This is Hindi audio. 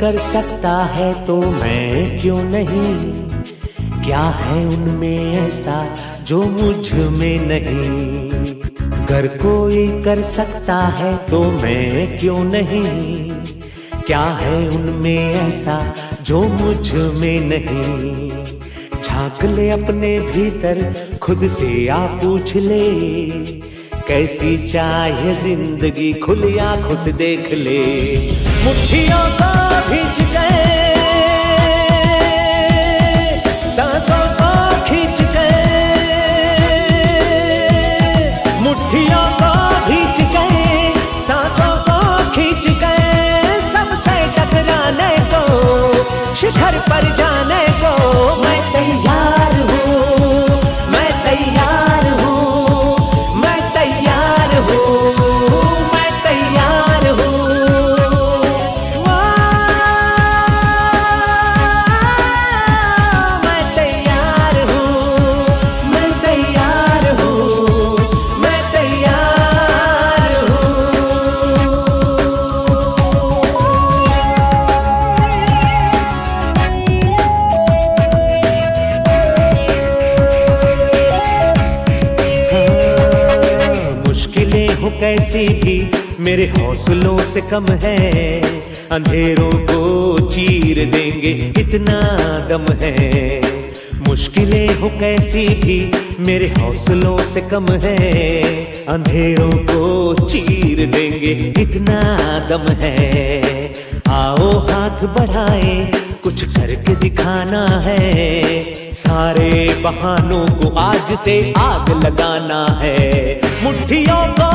कर सकता है तो मैं क्यों नहीं? क्या है उनमें ऐसा जो मुझ में नहीं? अगर कोई कर सकता है तो मैं क्यों नहीं? क्या है उनमें ऐसा जो मुझ में नहीं? झांक ले अपने भीतर, खुद से आ पूछ ले, कैसी चाहे जिंदगी खुली आंखों से देख ले। मुट्ठियों को भींच गए, सांसों को खींच गए, मुट्ठियों को भींच गए, सांसों को खींच गए, सबसे टकराने को, शिखर पर जाने को मैं तैयार हूँ, मैं तैयार हूँ, मैं तैयार हूँ, मैं तैयार हूँ। मैं तैयार हूँ, मैं तैयार हूँ, मैं तैयार हूँ। मुश्किलें हो कैसी भी मेरे हौसलों से कम है, अंधेरों को चीर देंगे इतना दम है। मुश्किलें हो कैसी भी मेरे हौसलों से कम है, अंधेरों को चीर देंगे इतना दम है। आओ हाथ बढ़ाएं, कुछ करके दिखाना है, सारे बहानों को आज से आग लगाना है। मुट्ठियों को